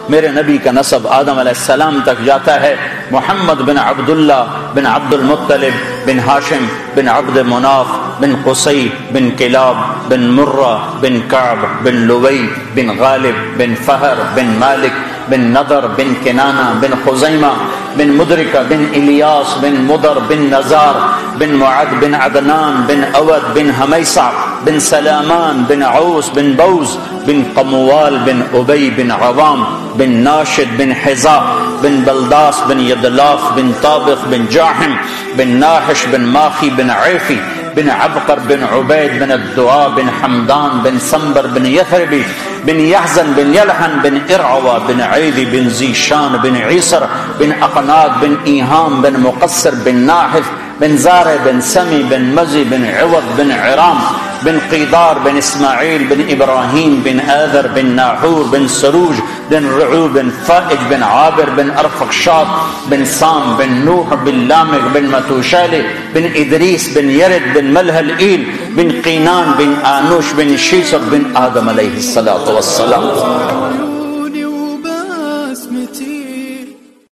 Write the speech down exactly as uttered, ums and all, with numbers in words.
मेरे नबी का नसब आदम अलैहिस्सलाम तक जाता है। मोहम्मद बिन अब्दुल्ला बिन अब्दुल मुत्तलिब बिन हाशिम बिन अब्द मुनाफ बिन कुसई बिन किलाब बिन मुर्रा बिन काब बिन लुवई बिन गालिब बिन फहर बिन मालिक बिन नदर बिन किनाना बिन खुजैमा बिन मुदरिका बिन इलियास बिन मुदर बिन नजार बिन मुआद बिन अदनान बिन अवद बिन हमैसा बिन सलामान बिन औस बिन बौज बिन कमुवाल बिन उबई बिन अवाम बिन नाशिद बिन हिजा बिन बलदास बिन यदलाफ बिन ताबिख बिन जाहिम बिन नाहिश बिन माखी बिन ऐफी बिन अबकर बिन उबैद बिन अद्दुआ बिन हमदान बिन संबर बिन यथरबी बिन यहजन बिन यलहन बिन इरअवा बिन ऐदी बिन जीशान बिन ईसर बिन अकनाद बिन ईहाम बिन मुकस्सर बिन नाहिफ बिन ज़ारे बिन समी बिन मजी बिन इवद बिन इराम बिन क़ीदार बिन इस्माइल बिन इब्राहीम बिन आदर बिन नाहूर बिन सरूज बिन रुऊ बिन फ़ाइज बिन आबिर बिन अरफ़क्षात बिन साम बिन नूह बिन लामिक बिन मतूशाले बिन इदरीस बिन यरद बिन मलहल ईल बिन क़ीनान बिन आनुश बिन शीसर बिन आदम अलैहिस्सलातु वस्सलाम।